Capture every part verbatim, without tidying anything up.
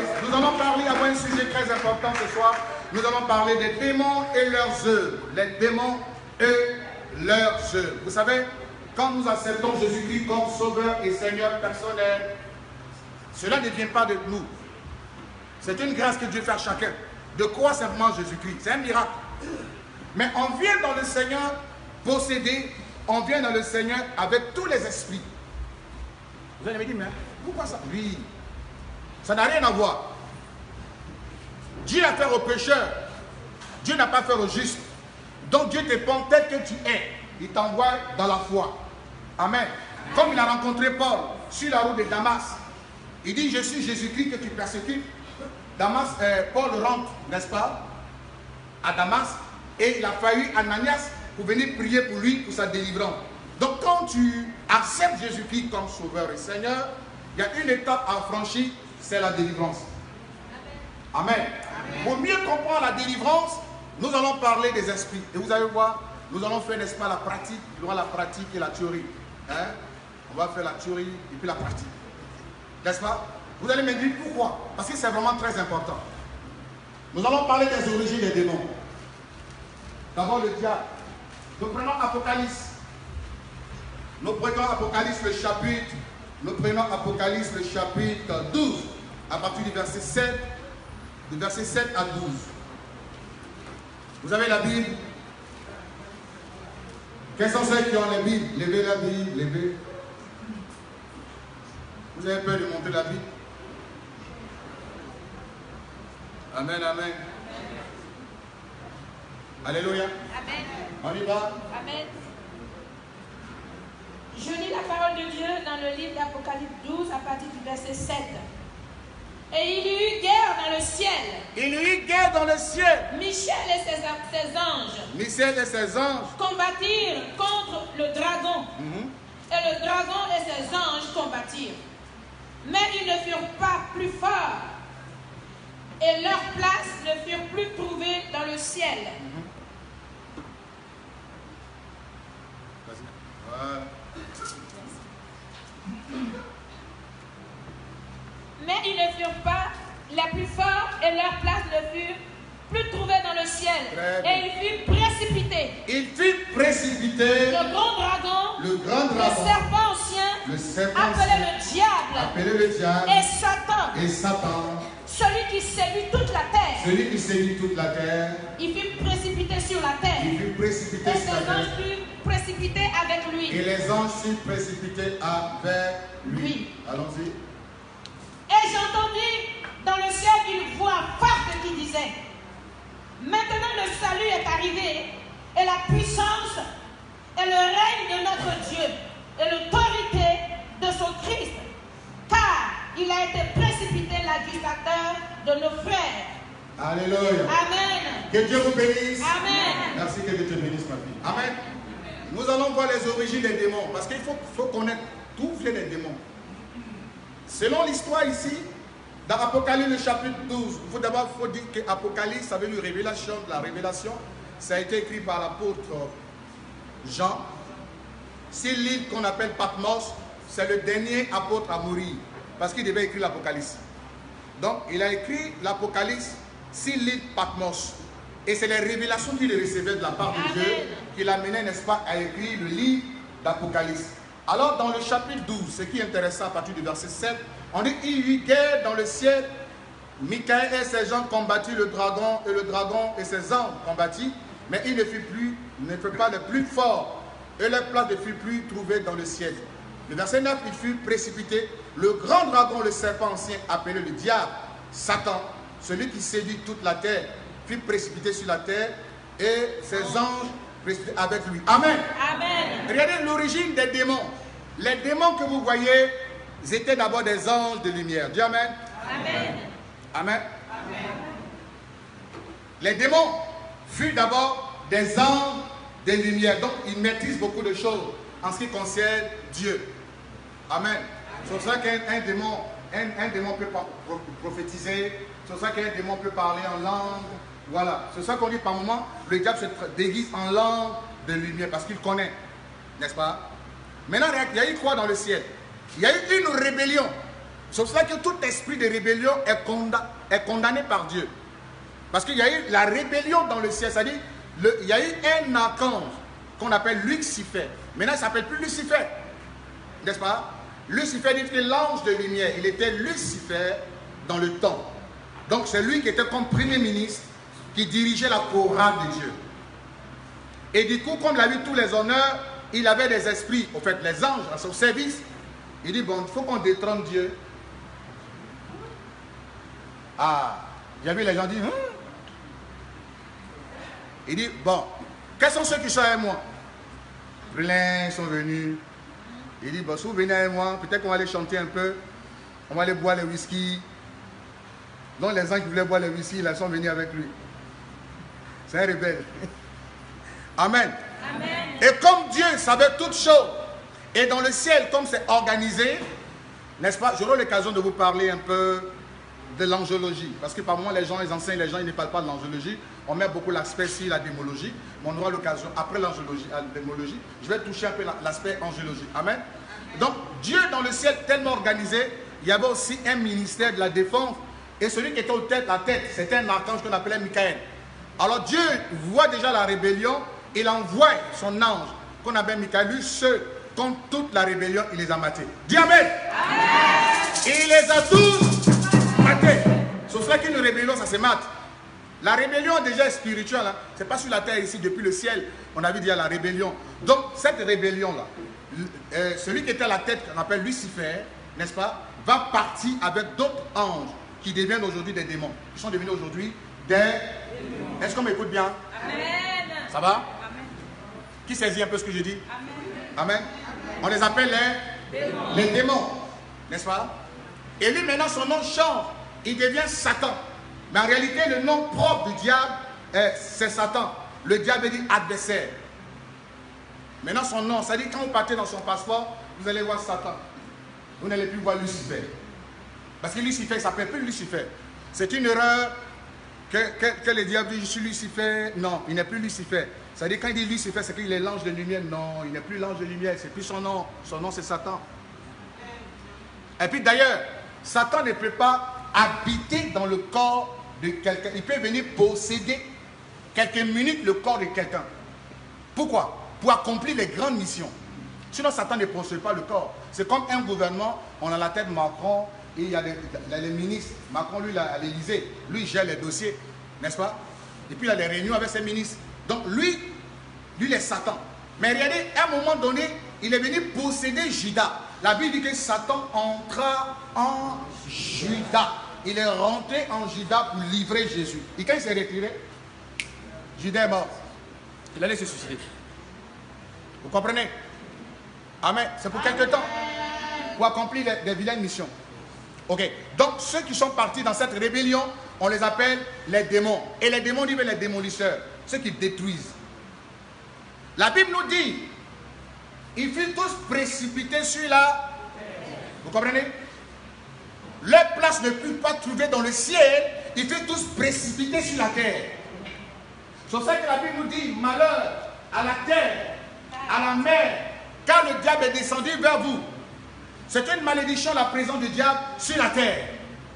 Nous allons parler, avoir un sujet très important ce soir. Nous allons parler des démons et leurs œuvres. Les démons et leurs œuvres. Vous savez, quand nous acceptons Jésus-Christ comme Sauveur et Seigneur personnel, cela ne vient pas de nous. C'est une grâce que Dieu fait à chacun. De croire simplement Jésus-Christ. C'est un miracle. Mais on vient dans le Seigneur possédé, on vient dans le Seigneur avec tous les esprits. Vous allez me dire, mais pourquoi ça? Oui. Ça n'a rien à voir. Dieu a fait aux pécheurs. Dieu n'a pas fait aux justes. Donc Dieu te prend tel que tu es. Il t'envoie dans la foi. Amen. Comme il a rencontré Paul sur la route de Damas. Il dit, je suis Jésus-Christ que tu persécutes. Damas, euh, Paul rentre, n'est-ce pas, à Damas. Et il a fallu Ananias pour venir prier pour lui, pour sa délivrance. Donc quand tu acceptes Jésus-Christ comme Sauveur et Seigneur, il y a une étape à franchir, c'est la délivrance. Amen. Amen. Pour mieux comprendre la délivrance, nous allons parler des esprits. Et vous allez voir, nous allons faire, n'est-ce pas, la pratique. Il y aura la pratique et la théorie. Hein? On va faire la théorie et puis la pratique. N'est-ce pas? Vous allez me dire pourquoi? Parce que c'est vraiment très important. Nous allons parler des origines des démons. D'abord le diable. Nous prenons Apocalypse. Nous prenons Apocalypse le chapitre. Nous prenons Apocalypse le chapitre douze. À partir du verset sept. Du verset sept à douze. Vous avez la Bible? Quels sont ceux qui ont la Bible? Levez la Bible, levez. Vous avez peur de monter la Bible? Amen, amen. Alléluia. Amen. On y va. Amen. Je lis la parole de Dieu dans le livre d'Apocalypse douze à partir du verset sept. Et il y eut guerre dans le ciel. Il y eut guerre dans le ciel. Michel et ses, ses anges. Michel et ses anges combattirent contre le dragon. Mm-hmm. Et le dragon et ses anges combattirent. Mais ils ne furent pas plus forts. Et leur place ne furent plus trouvées dans le ciel. Mm-hmm. Voilà. Mais ils ne furent pas les plus forts et leur place ne fut plus trouvée dans le ciel. Et ils furent précipités. Il fut précipité. Le grand dragon, le, grand dragon, le serpent ancien, le serpent appelé ancien, le diable, appelé le diable, et Satan, et Satan, celui qui séduit toute la terre. Celui qui séduit toute la terre. Il fut précipité sur la terre. Il fut précipité et sur la les terre. anges furent précipités avec lui. Et les anges furent précipités avec lui. lui. Allons-y. Et j'entendis dans le ciel une voix forte qui disait: maintenant le salut est arrivé, et la puissance, et le règne de notre Dieu, et l'autorité de son Christ, car il a été précipité l'accusateur de nos frères. Alléluia. Amen. Que Dieu vous bénisse. Amen. Merci, que Dieu te bénisse, ma fille. Amen. Nous allons voir les origines des démons, parce qu'il faut, faut connaître d'où viennent les démons. Selon l'histoire ici, dans Apocalypse le chapitre douze, il faut d'abord faut dire que Apocalypse, ça veut dire révélation de la révélation. Ça a été écrit par l'apôtre Jean. C'est l'île qu'on appelle Patmos, c'est le dernier apôtre à mourir, parce qu'il devait écrire l'Apocalypse. Donc, il a écrit l'Apocalypse sur l'île Patmos. Et c'est les révélations qu'il recevait de la part de Amen. Dieu qui l'amenaient, n'est-ce pas, à écrire le livre d'Apocalypse. Alors, dans le chapitre douze, ce qui est intéressant à partir du verset sept, on dit il y eut guerre dans le ciel. Michael et ses gens combattirent le dragon, et le dragon et ses anges combattirent, mais il ne fut plus, ne fut pas le plus fort, et leur place ne fut plus trouvée dans le ciel. Le verset neuf, il fut précipité. Le grand dragon, le serpent ancien, appelé le diable, Satan, celui qui séduit toute la terre, fut précipité sur la terre, et ses anges précipités avec lui. Amen. Amen. Regardez l'origine des démons. Les démons que vous voyez, ils étaient d'abord des anges de lumière. Dis Amen. Amen. Amen. Amen. Les démons furent d'abord des anges de lumière. Donc, ils maîtrisent beaucoup de choses en ce qui concerne Dieu. Amen. C'est pour ça qu'un démon, un, un démon peut prophétiser. C'est pour ça qu'un démon peut parler en langue. Voilà. C'est ça qu'on dit par moment, le diable se déguise en langue de lumière parce qu'il connaît. N'est-ce pas? Maintenant, il y a eu quoi dans le ciel? Il y a eu une rébellion C'est pour cela que tout esprit de rébellion est, conda est condamné par Dieu. Parce qu'il y a eu la rébellion dans le ciel, c'est-à-dire il y a eu un archange qu'on appelle Lucifer. Maintenant, il ne s'appelle plus Lucifer. N'est-ce pas? Lucifer dit que l'ange de lumière, il était Lucifer dans le temps. Donc c'est lui qui était comme premier ministre, qui dirigeait la chorale de Dieu. Et du coup, comme il a eu tous les honneurs, il avait des esprits, au fait, les anges à son service. Il dit, bon, il faut qu'on détrône Dieu. Ah, il y a vu les gens dire, hein? Il dit, bon, quels sont ceux qui sont avec moi? Plein sont venus. Il dit, bon, si vous venez avec moi, peut-être qu'on va aller chanter un peu. On va aller boire le whisky. Donc les gens qui voulaient boire le whisky, ils sont venus avec lui. C'est un rebelle. Amen. Amen. Et comme Dieu savait toutes choses, et dans le ciel, comme c'est organisé, n'est-ce pas, j'aurai l'occasion de vous parler un peu de l'angéologie. Parce que par moment, les gens, ils enseignent, les gens, ils ne parlent pas de l'angéologie. On met beaucoup l'aspect sur la démologie. Mais on aura l'occasion, après l'angéologie, la démologie, je vais toucher un peu l'aspect angéologie. Amen. Donc, Dieu dans le ciel, tellement organisé, il y avait aussi un ministère de la défense. Et celui qui était au tête, la tête, c'était un archange qu'on appelait Michael. Alors Dieu voit déjà la rébellion, il envoie son ange, qu'on appelle Michael, lui seul, contre toute la rébellion, il les a matés. Dis Amen. Amen. Il les a tous matés. C'est pour ça qu'une rébellion, ça se mate. La rébellion déjà est spirituelle, hein. C'est pas sur la terre ici, depuis le ciel, on a vu dire la rébellion. Donc cette rébellion-là, euh, celui qui était à la tête, qu'on appelle Lucifer, n'est-ce pas, va partir avec d'autres anges qui deviennent aujourd'hui des démons. Ils sont devenus aujourd'hui des... Est-ce qu'on m'écoute bien? Amen. Ça va? Amen. Qui saisit un peu ce que je dis? Amen. Amen. On les appelle les démons, les démons, n'est-ce pas? Et lui maintenant son nom change, il devient Satan. Mais en réalité le nom propre du diable, c'est Satan. Le diable dit adversaire. Maintenant son nom, ça dit quand vous partez dans son passeport, vous allez voir Satan. Vous n'allez plus voir Lucifer. Parce que Lucifer, il ne s'appelle plus Lucifer. C'est une erreur que, que, que le diable dit, je suis Lucifer. Non, il n'est plus Lucifer. C'est-à-dire quand il dit Lucifer, c'est qu'il est l'ange de lumière. Non, il n'est plus l'ange de lumière, c'est plus son nom. Son nom, c'est Satan. Et puis d'ailleurs, Satan ne peut pas habiter dans le corps de quelqu'un. Il peut venir posséder quelques minutes le corps de quelqu'un. Pourquoi? Pour accomplir les grandes missions. Sinon, Satan ne possède pas le corps. C'est comme un gouvernement, on a la tête Macron, et il y a les, les ministres. Macron, lui, à l'Élysée, lui, il gère les dossiers, n'est-ce pas? Et puis, il a les réunions avec ses ministres. Donc, lui, lui, il est Satan. Mais regardez, à un moment donné, il est venu posséder Juda. La Bible dit que Satan entra en Juda. Il est rentré en Juda pour livrer Jésus. Et quand il s'est retiré, Juda est mort. Il allait se suicider. Vous comprenez? Amen. C'est pour quelque temps. Pour accomplir des, des vilaines missions. Ok. Donc, ceux qui sont partis dans cette rébellion, on les appelle les démons. Et les démons disent les démolisseurs. Ceux qui détruisent. La Bible nous dit, ils furent tous précipités sur la... Vous comprenez? Leur place ne fut pas trouvée dans le ciel. Ils furent tous précipités sur la terre. C'est pour ça que la Bible nous dit, malheur à la terre, à la mer, car le diable est descendu vers vous. C'est une malédiction la présence du diable sur la terre.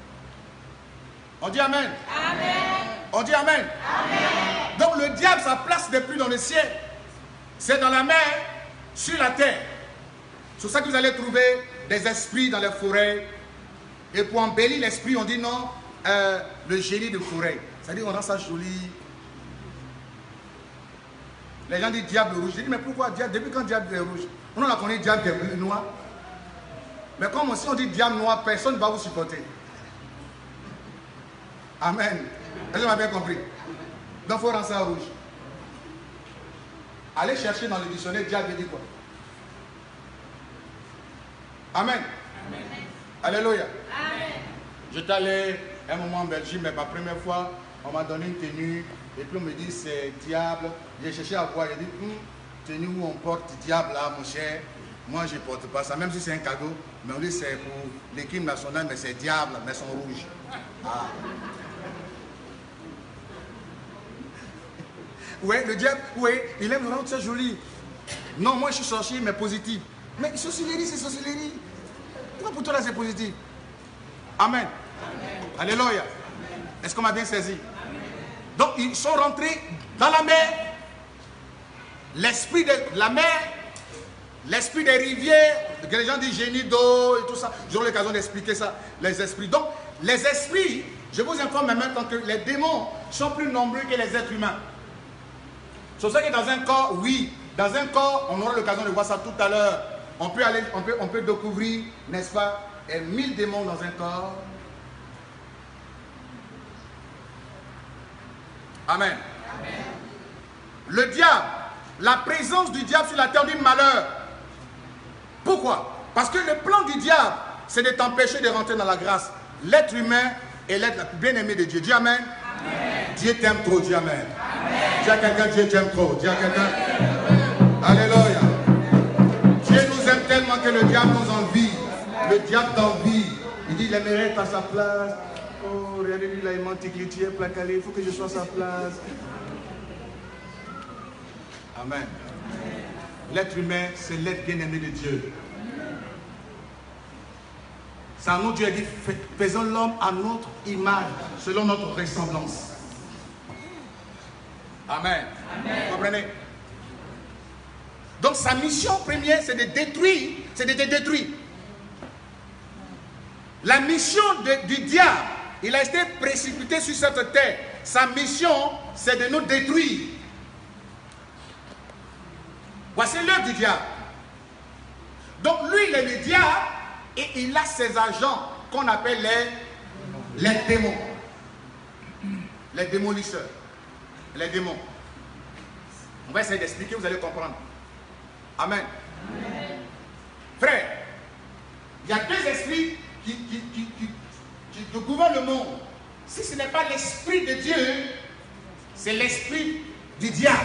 On dit Amen. Amen. On dit Amen. Amen. Donc le diable, sa place n'est plus dans le ciel. C'est dans la mer, sur la terre. C'est pour ça que vous allez trouver des esprits dans les forêts. Et pour embellir l'esprit, on dit non, euh, le génie de forêt. C'est-à-dire on rend ça joli. Les gens disent diable rouge. Je dis mais pourquoi diable? Depuis quand diable est rouge? On a connu diable qui est noir. Mais comme si on dit diable noir, personne ne va vous supporter. Amen. Est-ce que vous avez bien compris? Donc il faut rendre ça rouge. Allez chercher dans le dictionnaire, diable dit quoi? Amen. Amen. Alléluia. Amen. J'étais allé un moment en Belgique, mais ma première fois, on m'a donné une tenue. Et puis on me dit c'est diable. J'ai cherché à voir, j'ai dit, hm, tenue où on porte diable là, mon cher. Moi je ne porte pas ça, même si c'est un cadeau. Mais on dit c'est pour l'équipe nationale, mais c'est diable, mais sont rouges. Ah. Oui, le diable, oui, il aime rendre ça joli. Non, moi je suis sorcier, mais positif. Mais sorcellerie, c'est sorcellerie. Pourquoi pour toi là c'est positif? Amen. Amen. Alléluia. Est-ce qu'on m'a bien saisi? Amen. Donc ils sont rentrés dans la mer. L'esprit de la mer, l'esprit des rivières, que les gens disent génie d'eau et tout ça. J'aurai l'occasion d'expliquer ça, les esprits. Donc les esprits, je vous informe maintenant que les démons sont plus nombreux que les êtres humains. C'est ça que dans un corps, oui, dans un corps, on aura l'occasion de voir ça tout à l'heure. On peut aller, on peut, on peut découvrir, n'est-ce pas, mille démons dans un corps. Amen. Amen. Le diable, la présence du diable sur la terre du malheur. Pourquoi? Parce que le plan du diable, c'est de t'empêcher de rentrer dans la grâce. L'être humain est l'être le plus bien-aimé de Dieu. Dis amen. Amen. Dieu t'aime trop, dis amen. Amen. Dis à quelqu'un, Dieu t'aime trop. Dis à quelqu'un. Alléluia. Dieu nous aime tellement que le diable nous envie. Le diable t'envie. Il dit, il aimerait être à sa place. Oh, regardez-lui là, il m'antique, tu es placalé, il faut que je sois à sa place. Amen. L'être humain, c'est l'être bien-aimé de Dieu. C'est à nous, Dieu a dit, faisons l'homme à notre image, selon notre ressemblance. Amen. Amen. Vous comprenez? Donc sa mission première, c'est de détruire, c'est de te détruire. La mission de, du diable, il a été précipité sur cette terre. Sa mission, c'est de nous détruire. Voici l'œuvre du diable. Donc lui, il est le diable et il a ses agents qu'on appelle les, les démons. Les démolisseurs. Les démons. On va essayer d'expliquer, vous allez comprendre. Amen. Amen. Frère, il y a deux esprits qui, qui, qui, qui, qui, qui gouvernent le monde. Si ce n'est pas l'esprit de Dieu, c'est l'esprit du diable.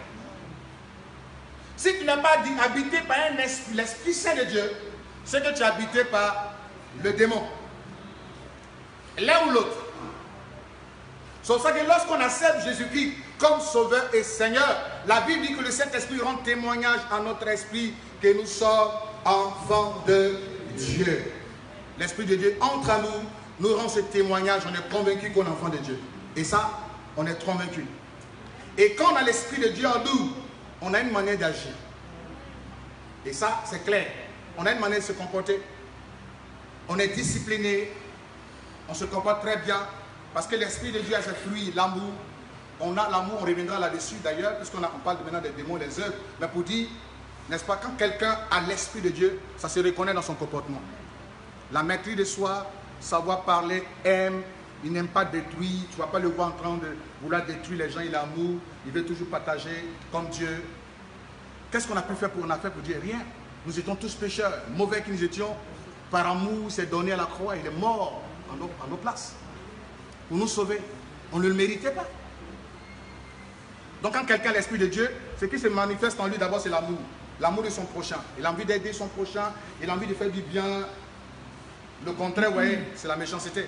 Si tu n'es pas habité par l'Esprit Saint de Dieu, c'est que tu es habité par le démon. L'un ou l'autre. C'est pour ça que lorsqu'on accepte Jésus-Christ comme Sauveur et Seigneur, la Bible dit que le Saint-Esprit rend témoignage à notre esprit que nous sommes enfants de Dieu. L'Esprit de Dieu entre à nous, nous rend ce témoignage, on est convaincu qu'on est enfant de Dieu. Et ça, on est convaincu. Et quand on a l'Esprit de Dieu en nous, on a une manière d'agir. Et ça, c'est clair. On a une manière de se comporter. On est discipliné. On se comporte très bien. Parce que l'Esprit de Dieu a ses fruits, l'amour. On a l'amour, on reviendra là-dessus d'ailleurs, puisqu'on on parle maintenant des démons, des œuvres. Mais pour dire, n'est-ce pas, quand quelqu'un a l'Esprit de Dieu, ça se reconnaît dans son comportement. La maîtrise de soi, savoir parler, aime. Il n'aime pas détruire, tu ne vas pas le voir en train de vouloir détruire les gens, il a amour, il veut toujours partager comme Dieu. Qu'est-ce qu'on a pu faire pour, on a fait pour Dieu? Rien. Nous étions tous pécheurs, mauvais que nous étions, par amour, il s'est donné à la croix, il est mort à nos, à nos places, pour nous sauver. On ne le méritait pas. Donc quand quelqu'un a l'Esprit de Dieu, ce qui se manifeste en lui d'abord c'est l'amour. L'amour de son prochain. Il a envie d'aider son prochain, il a envie de faire du bien. Le contraire, vous voyez, c'est la méchanceté.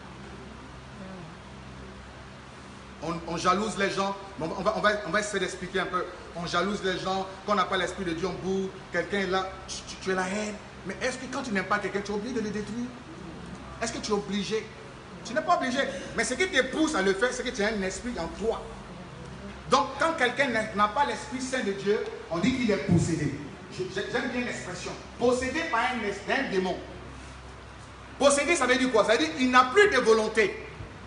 On, on jalouse les gens, on va, on va, on va essayer d'expliquer un peu. On jalouse les gens, quand on n'a pas l'Esprit de Dieu, on bourre, quelqu'un est là, tu, tu es la haine. Mais est-ce que quand tu n'aimes pas quelqu'un, tu es obligé de le détruire? Est-ce que tu es obligé? Tu n'es pas obligé. Mais ce qui te pousse à le faire, c'est que tu as un esprit en toi. Donc quand quelqu'un n'a pas l'Esprit Saint de Dieu, on dit qu'il est possédé. J'aime bien l'expression. Possédé par un, un démon. Possédé, ça veut dire quoi? Ça veut dire qu'il n'a plus de volonté.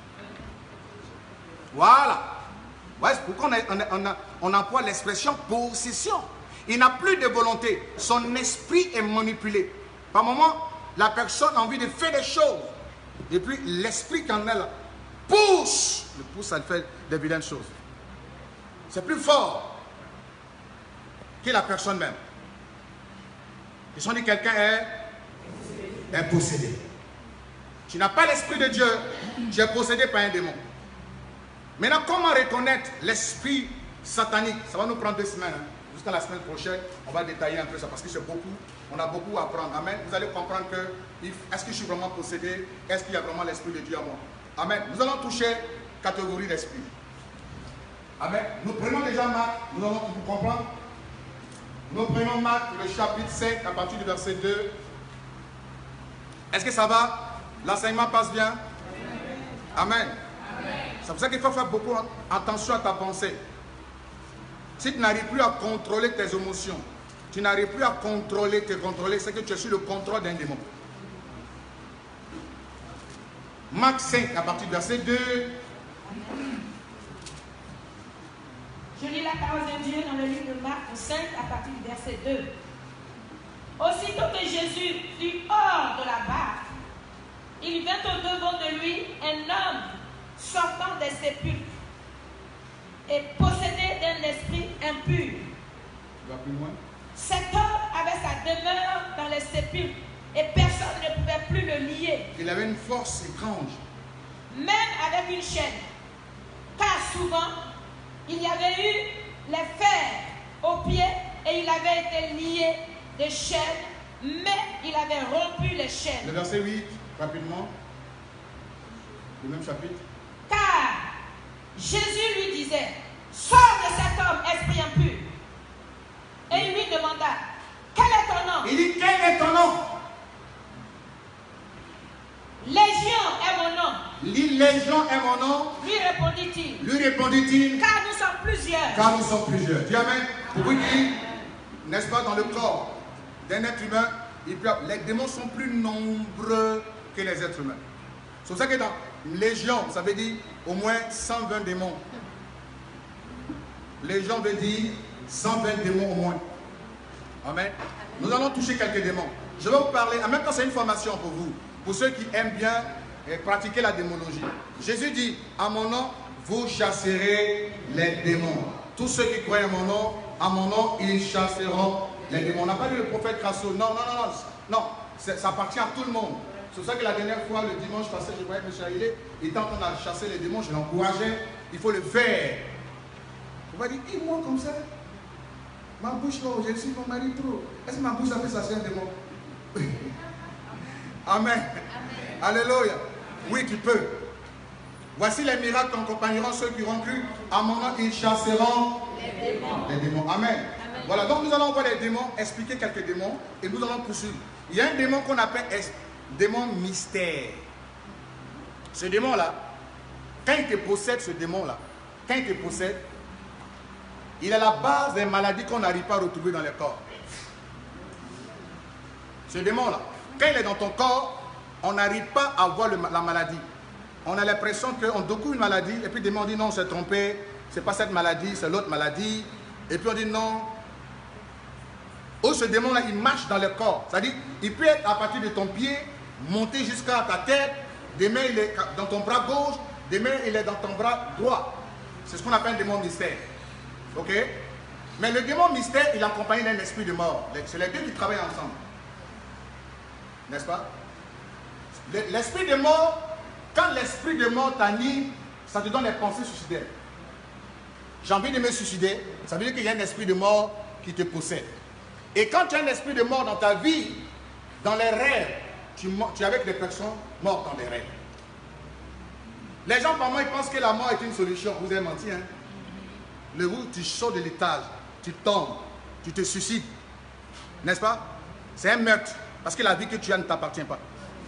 Voilà. Ouais, c'est pourquoi on, a, on, a, on, a, on emploie l'expression possession. Il n'a plus de volonté. Son esprit est manipulé. Par moment, la personne a envie de faire des choses. Et puis l'esprit qui en est là pousse. Le pousse à faire des vilaines choses. C'est plus fort que la personne même. Ils sont dit quelqu'un est, est possédé. Tu n'as pas l'Esprit de Dieu, tu es possédé par un démon. Maintenant, comment reconnaître l'esprit satanique? Ça va nous prendre deux semaines. Hein. Jusqu'à la semaine prochaine, on va détailler un peu ça parce que c'est beaucoup. On a beaucoup à apprendre. Amen. Vous allez comprendre que est-ce que je suis vraiment possédé? Est-ce qu'il y a vraiment l'Esprit de Dieu à moi? Amen. Nous allons toucher catégorie d'esprit. Amen. Nous prenons déjà Marc, nous allons vous comprendre. Nous prenons Marc, le chapitre cinq, à partir du verset deux. Est-ce que ça va? L'enseignement passe bien? Amen. C'est pour ça qu'il faut faire beaucoup attention à ta pensée. Si tu n'arrives plus à contrôler tes émotions, tu n'arrives plus à contrôler, te contrôler, c'est que tu es sur le contrôle d'un démon. Marc cinq, à partir du verset deux. Je lis la parole de Dieu dans le livre de Marc cinq, à partir du verset deux. Aussitôt que Jésus fut hors de la barque, il vint au-devant de lui un homme sortant des sépulcres et possédé d'un esprit impur. Va plus loin. Cet homme avait sa demeure dans les sépulcres et personne ne pouvait plus le lier. Il avait une force étrange. Même avec une chaîne. Car souvent, il y avait eu les fers aux pieds et il avait été lié de chaînes, mais il avait rompu les chaînes. Le verset huit, rapidement. Le même chapitre. Car Jésus lui disait, sors de cet homme, esprit impur. Et il lui demanda, quel est ton nom? Il dit, quel est ton nom? Légion est mon nom. Légion est mon nom. Lui répondit-il. Lui répondit-il. Car nous sommes plusieurs. Car nous sommes plusieurs. Dis amen. Pour vous dire, n'est-ce pas, dans le corps d'un être humain, les démons sont plus nombreux que les êtres humains. C'est pour ça que dans Légion, ça veut dire au moins cent vingt démons. Légion veut dire cent vingt démons au moins. Amen. Nous allons toucher quelques démons. Je vais vous parler, en même temps c'est une formation pour vous, pour ceux qui aiment bien pratiquer la démonologie. Jésus dit, à mon nom, vous chasserez les démons. Tous ceux qui croient à mon nom, à mon nom, ils chasseront les démons. On n'a pas lu le prophète Crasso. Non, non, non, non. Non, ça appartient à tout le monde. C'est pour ça que la dernière fois, le dimanche passé, je voyais M. Haïlé, il était en train de chasser les démons, je l'encourageais. Il faut le faire. On va dire, et moi comme ça, ma bouche, non, je suis mon mari trop. Est-ce que ma bouche a fait chasser un démon? Amen. Amen. Alléluia. Oui, tu peux. Voici les miracles qu'accompagneront ceux qui auront cru. À mon nom, ils chasseront les démons. Les démons. Amen. Amen. Voilà, donc nous allons voir les démons, expliquer quelques démons et nous allons poursuivre. Il y a un démon qu'on appelle démon mystère. Ce démon-là, quand il te possède, ce démon-là, quand il te possède, il est la base des maladies qu'on n'arrive pas à retrouver dans le corps. Ce démon-là, quand il est dans ton corps, on n'arrive pas à voir le, la maladie. On a l'impression qu'on découvre une maladie, et puis le démon dit non, on s'est trompé, c'est pas cette maladie, c'est l'autre maladie. Et puis on dit non. Oh, ce démon-là, il marche dans le corps. C'est-à-dire, il peut être à partir de ton pied, monter jusqu'à ta tête, demain il est dans ton bras gauche, demain il est dans ton bras droit. C'est ce qu'on appelle un démon mystère. Ok? Mais le démon mystère, il est accompagné d'un esprit de mort. C'est les deux qui travaillent ensemble. N'est-ce pas? L'esprit de mort, quand l'esprit de mort t'anime, ça te donne des pensées suicidaires. J'ai envie de me suicider, ça veut dire qu'il y a un esprit de mort qui te possède. Et quand tu as un esprit de mort dans ta vie, dans les rêves, tu, tu es avec des personnes mortes dans les rêves. Les gens, par moi, ils pensent que la mort est une solution. Vous avez menti, hein? Le jour où tu sautes de l'étage, tu tombes, tu te suicides. N'est-ce pas? C'est un meurtre. Parce que la vie que tu as ne t'appartient pas.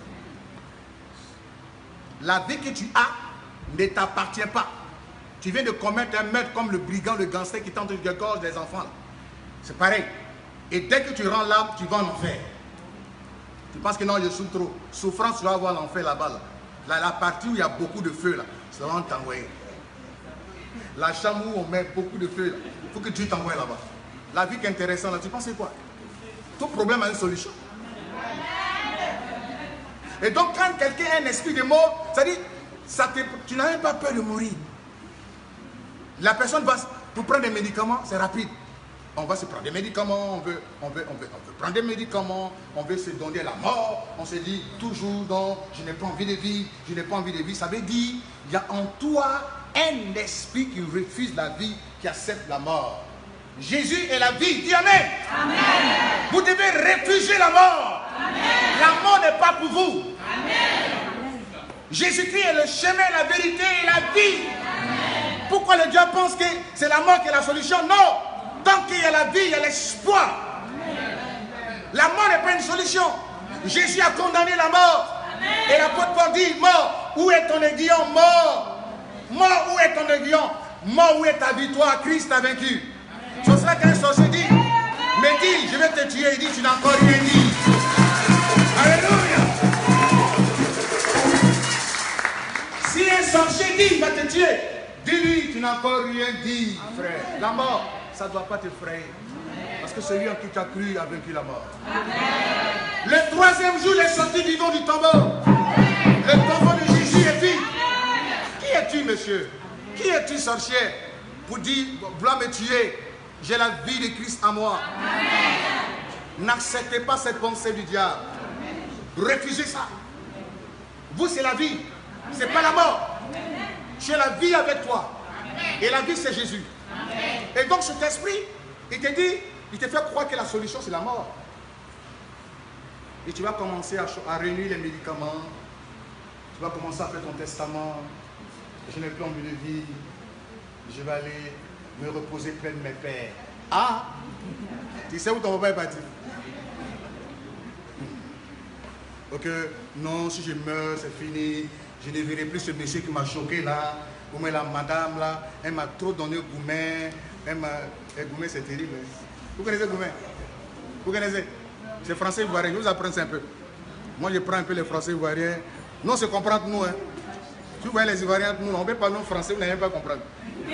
La vie que tu as ne t'appartient pas. Tu viens de commettre un meurtre comme le brigand, le gangster qui tente de gorge des enfants. C'est pareil. Et dès que tu rends l'âme, tu vas en enfer. Tu penses que non, je souffre trop. Souffrance, tu vas avoir l'enfer là-bas. Là. La, la partie où il y a beaucoup de feu, là, c'est là où on t'envoie. La chambre où on met beaucoup de feu, il faut que Dieu t'envoie là-bas. La vie qui est intéressante, là, tu penses quoi? Tout problème a une solution. Et donc, quand quelqu'un a un esprit de mort, ça dit, ça te, tu n'as même pas peur de mourir. La personne va, pour prendre des médicaments, c'est rapide. On va se prendre des médicaments, on veut, on, veut, on, veut, on veut prendre des médicaments, on veut se donner la mort. On se dit toujours, non, je n'ai pas envie de vivre, je n'ai pas envie de vivre. Ça veut dire, il y a en toi un esprit qui refuse la vie, qui accepte la mort. Jésus est la vie, dis amen. Amen. Vous devez refuser la mort. Amen. La mort n'est pas pour vous. Jésus-Christ est le chemin, la vérité et la vie. Amen. Pourquoi le diable pense que c'est la mort qui est la solution? Non. Tant qu'il y a la vie, il y a l'espoir. La mort n'est pas une solution. Jésus a condamné la mort. Et l'apôtre Paul dit, mort, où est ton aiguillon? Mort. Mort, où est ton aiguillon? Mort, où est ta victoire? Christ t'a vaincu. C'est pour cela qu'un sorcier dit, mais dis, je vais te tuer. Il dit, tu n'as encore rien dit. Alléluia. Si un sorcier dit, il va te tuer, dis-lui, tu n'as encore rien dit, frère. La mort, ça ne doit pas t'effrayer. Parce que celui en qui tu as cru a vaincu la mort. Le troisième jour, il est sorti vivant du tombeau. Le tombeau de Jésus est vide. Qui es-tu, monsieur? Qui es-tu, sorcier, pour dire, vouloir me tuer? J'ai la vie de Christ en moi. N'acceptez pas cette pensée du diable. Refusez ça. Vous, c'est la vie. Ce n'est pas la mort. J'ai la vie avec toi. Et la vie, c'est Jésus. Et donc, cet esprit, il te dit, il te fait croire que la solution, c'est la mort. Et tu vas commencer à, à réunir les médicaments. Tu vas commencer à faire ton testament. Je n'ai plus envie de vivre. Je vais aller me reposer près de mes pères. Ah! Tu sais où ton papa est parti? Ok, non, si je meurs, c'est fini. Je ne verrai plus ce monsieur qui m'a choqué là. Ou bien la madame là, elle m'a trop donné Goumen. Elle m'a... Eh, Goumen, c'est terrible. Vous connaissez Goumen? Vous connaissez? C'est français ivoirien. Je vous apprends ça un peu. Moi, je prends un peu les français ivoiriens. Nous, on se comprend entre nous. Hein. Si vous voyez les ivoiriens entre nous, on ne peut pas nous français, vous n'allez pas comprendre.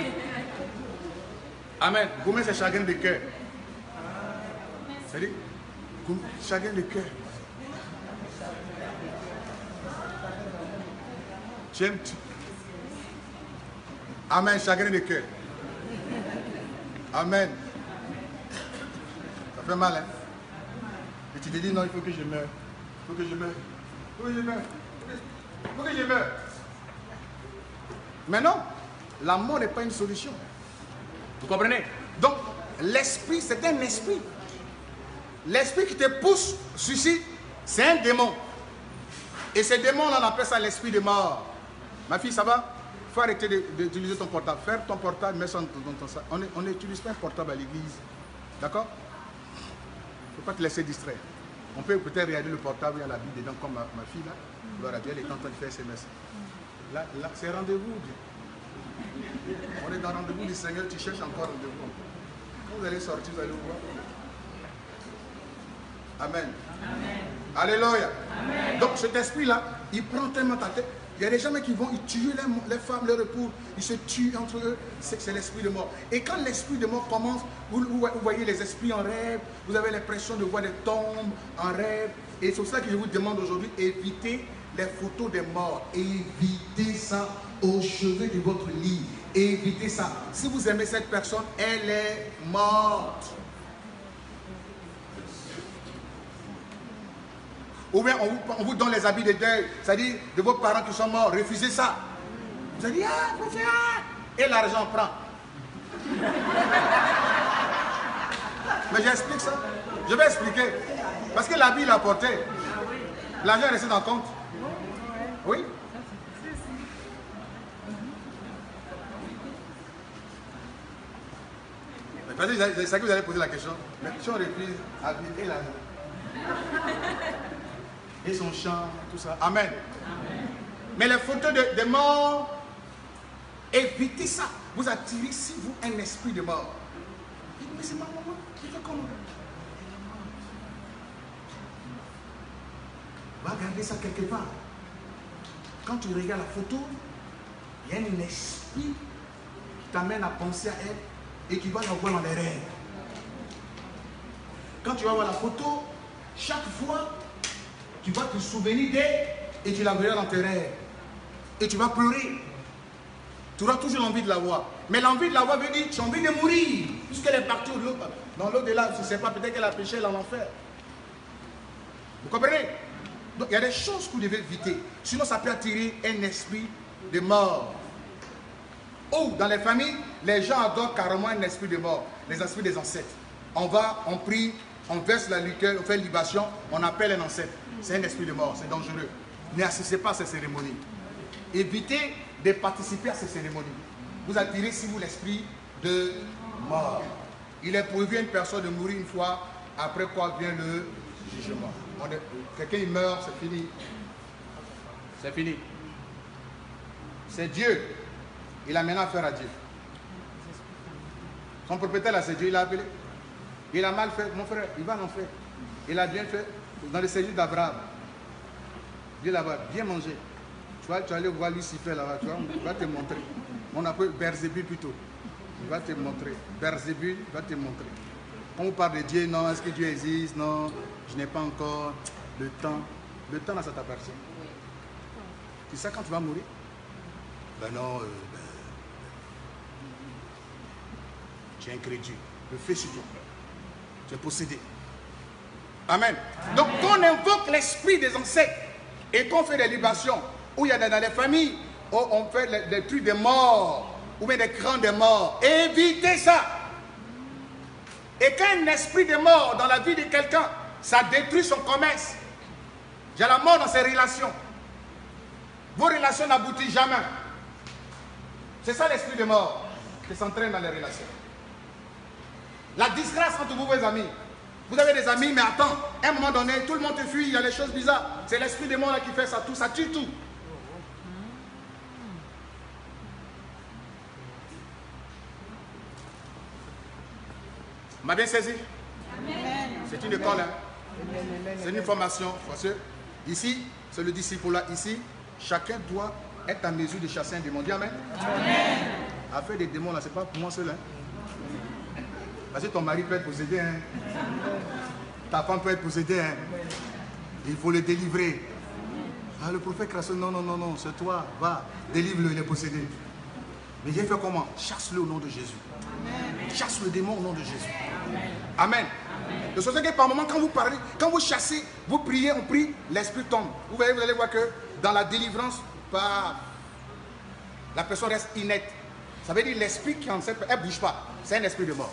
Amen. Goumen, c'est chagrin de cœur. C'est-à-dire, chagrin de cœur. J'aime. Amen, chagrin de cœur. Amen. Ça fait mal, hein? Et tu te dis, non, il faut que je meure. Il faut que je meure. Il faut que je meure. Il faut que je meure. Mais non, la mort n'est pas une solution. Vous comprenez? Donc, l'esprit, c'est un esprit. L'esprit qui te pousse, suicide, c'est un démon. Et ce démon-là, on appelle ça l'esprit de mort. Ma fille, ça va? Il faut arrêter d'utiliser ton portable. Faire ton portable, mets ça dans ton sac. On n'utilise pas un portable à l'église. D'accord? Il ne faut pas te laisser distraire. On peut peut-être regarder le portable, il y a la Bible dedans, comme ma, ma fille là. Elle est en train de faire S M S. Là, là c'est rendez-vous. On est dans le rendez-vous du Seigneur, tu cherches encore rendez-vous. Quand vous allez sortir, vous allez voir. Amen. Amen. Alléluia. Amen. Donc cet esprit-là, il prend tellement ta tête. Il y a des gens qui vont ils tuer les, les femmes, leurs époux, ils se tuent entre eux. C'est l'esprit de mort. Et quand l'esprit de mort commence, vous, vous, vous voyez les esprits en rêve, vous avez l'impression de voir des tombes en rêve. Et c'est pour ça que je vous demande aujourd'hui, évitez les photos des morts. Évitez ça au chevet de votre lit. Évitez ça. Si vous aimez cette personne, elle est morte. Ou bien on vous, on vous donne les habits de deuil, c'est-à-dire de vos parents qui sont morts, refusez ça. Vous allez dire, ah, prophète, et l'argent prend. Mais j'explique ça. Je vais expliquer. Parce que l'habit, il a porté. L'argent est resté dans le compte. Oui. C'est ça que vous allez poser la question. Mais si on refuse, habit et l'argent. Et son chant, tout ça. Amen. Amen. Mais les photos de, de mort, évitez ça. Vous attirez si vous un esprit de mort. Mais c'est ma maman qui fait comment? Va garder ça quelque part. Quand tu regardes la photo, il y a un esprit qui t'amène à penser à elle et qui va la voir dans les rêves. Quand tu vas voir la photo, chaque fois, tu vas te souvenir d'elle et tu la verras dans tes rêves. Et tu vas pleurer. Tu auras toujours l'envie de la voir. Mais l'envie de la voir veut dire tu as envie de mourir. Puisqu'elle est partie dans l'au-delà. Je ne sais pas, peut-être qu'elle a péché dans l'enfer. Vous comprenez? Donc il y a des choses que vous devez éviter. Sinon ça peut attirer un esprit de mort. Ou dans les familles, les gens adorent carrément un esprit de mort. Les esprits des ancêtres. On va, on prie, on verse la liqueur, on fait libation, on appelle un ancêtre. C'est un esprit de mort, c'est dangereux. N'assistez pas à ces cérémonies. Évitez de participer à ces cérémonies. Vous attirez si vous l'esprit de mort. Il est prévu à une personne de mourir une fois, après quoi vient le jugement. Quelqu'un il meurt, c'est fini. C'est fini. C'est Dieu. Il a maintenant affaire à Dieu. Son propriétaire là, c'est Dieu, il a appelé. Il a mal fait, mon frère, il va en enfer. Il a bien fait dans le séjour d'Abraham. Dieu là-bas, bien manger. Tu vas, tu vas aller voir Lucifer là-bas, tu vois, il va te montrer. On appelle Berzébul plutôt. Il va te montrer. Berzébul va te montrer. Quand on parle de Dieu, non, est-ce que Dieu existe? Non, je n'ai pas encore le temps. Le temps là, ça t'appartient. Tu sais quand tu vas mourir? Ben non, euh, ben, tu es incrédule. Le feu sur toi. Tu es possédé. Amen. Donc, qu'on invoque l'esprit des ancêtres et qu'on fait des libations, où il y a dans les familles, où on fait des trucs de morts, ou bien des crans de morts, évitez ça. Et quand un esprit de mort dans la vie de quelqu'un, ça détruit son commerce. Il y a la mort dans ses relations. Vos relations n'aboutissent jamais. C'est ça l'esprit de mort qui s'entraîne dans les relations. La disgrâce entre vous et vos amis. Vous avez des amis, mais attends, à un moment donné, tout le monde te fuit, il y a des choses bizarres. C'est l'esprit de mort là qui fait ça, tout, ça tue tout. On m'a bien saisi? C'est une école, hein? C'est une formation. Parce que ici, c'est le disciple là. Ici, chacun doit être en mesure de chasser un démon. Dis amen. Amen. Affaire des démons là, c'est pas pour moi seul. Hein? Parce que ton mari peut être possédé. Hein? Ta femme peut être possédée. Hein? Il faut le délivrer. Ah, le prophète Christ, non, non, non, non, c'est toi. Va, délivre-le, il est possédé. Mais j'ai fait comment? Chasse-le au nom de Jésus. Amen. Chasse le démon au nom de Jésus. Amen. Amen. De sorte que par moment, quand vous parlez, quand vous chassez, vous priez, on prie, l'esprit tombe. Vous voyez, vous allez voir que dans la délivrance, pas, la personne reste inerte. Ça veut dire l'esprit qui en sait, elle ne bouge pas. C'est un esprit de mort.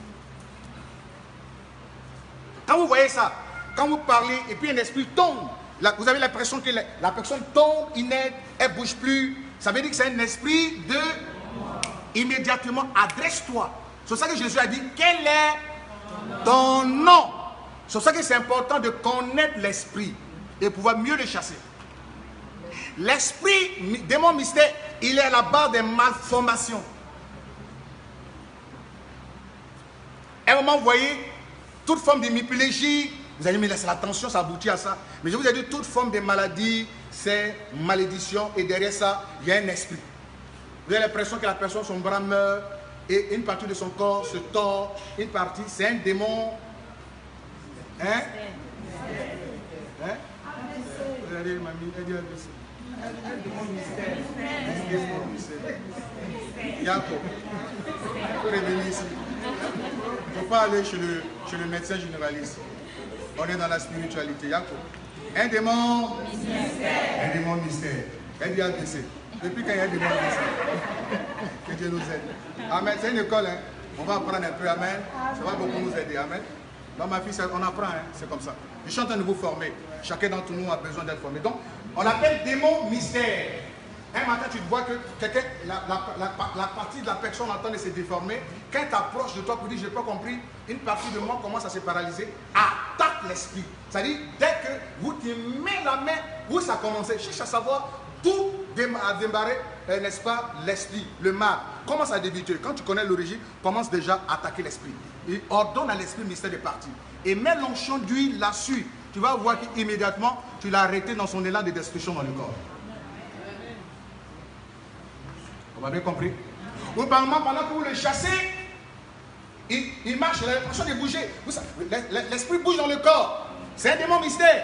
Quand vous voyez ça, quand vous parlez et puis un esprit tombe, là, vous avez l'impression que la, la personne tombe inerte, elle ne bouge plus. Ça veut dire que c'est un esprit de... Immédiatement, adresse-toi. C'est ça que Jésus a dit, quel est ton nom? C'est ça que c'est important de connaître l'esprit et pouvoir mieux le chasser. L'esprit, démon mystère, il est à la base des malformations. À un moment, vous voyez, toute forme de mypélégie, vous allez me laisser l'attention, ça aboutit à ça. Mais je vous ai dit, toute forme de maladie, c'est malédiction, et derrière ça, il y a un esprit. Vous avez l'impression que la personne, son bras meurt, et une partie de son corps se tord, une partie, c'est un démon. Hein? Hein? Regardez, mamie, elle dit un peu. Un démon mystère. Un démon mystère. Jacob, il faut revenir ici. Il ne faut pas aller chez le, chez le médecin généraliste. On est dans la spiritualité. Jacob. Un démon mystère. Un démon mystère. Elle dit A B C. Depuis quand il y a des démons mystères. Que Dieu nous aide. Amen. C'est une école. Hein. On va apprendre un peu. Amen. Ça va beaucoup nous aider. Amen. Donc ma fille, on apprend. Hein. C'est comme ça. Je suis en train de vous former. Chacun d'entre nous a besoin d'être formé. Donc, on appelle démon mystère. Un matin, tu vois que quelqu'un, la, la, la, la partie de la personne est en train de se déformer. Quand tu approches de toi pour dire, je n'ai pas compris, une partie de moi commence à se paralyser, attaque l'esprit. C'est-à-dire, dès que vous te mettez la main, où ça a commencé, cherche à savoir d'où a démarré, euh, n'est-ce pas, l'esprit, le mal. Commence à débuter. Quand tu connais l'origine, commence déjà à attaquer l'esprit. Il ordonne à l'esprit mystère de partir. Et mets l'onction d'huile là-dessus. Tu vas voir qu'immédiatement, tu l'as arrêté dans son élan de destruction dans le corps. Vous m'avez compris? Ou par moment, pendant que vous le chassez, il, il marche, il a l'impression de bouger. L'esprit bouge dans le corps. C'est un démon mystère.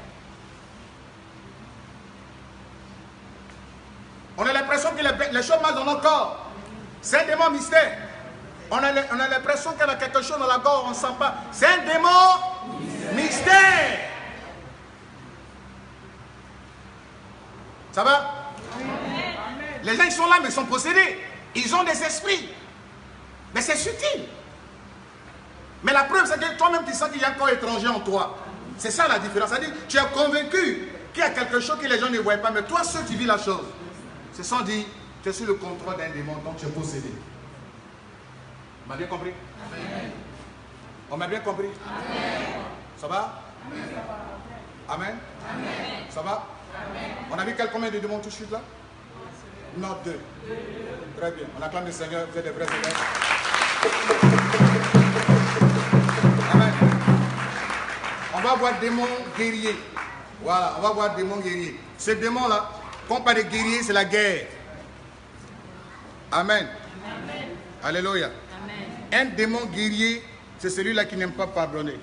On a l'impression que les, les choses marchent dans notre corps. C'est un démon mystère. On a l'impression qu'il y a quelque chose dans la gorge, on ne sent pas. C'est un démon mystère. mystère. Ça va? Les gens, ils sont là, mais ils sont possédés. Ils ont des esprits. Mais c'est subtil. Mais la preuve, c'est que toi-même, tu sens qu'il y a un corps étranger en toi. C'est ça la différence. C'est-à-dire, tu es convaincu qu'il y a quelque chose que les gens ne voient pas. Mais toi, seul, tu vis la chose. C'est sans dire, tu es sous le contrôle d'un démon, donc tu es possédé. On m'a bien compris? Amen. On m'a bien compris? Amen. Ça va? Amen. Amen. Amen. Ça va? On a vu quel, combien de démons tout de suite là? Non, deux. Très bien. On acclame le Seigneur, vous êtes des vrais élèves. Amen. On va voir démons guerriers. Voilà, on va voir démons guerriers. Ce démon là, quand on parle de guerrier, c'est la guerre. Amen. Amen. Alléluia. Amen. Un démon guerrier, c'est celui-là qui n'aime pas pardonner.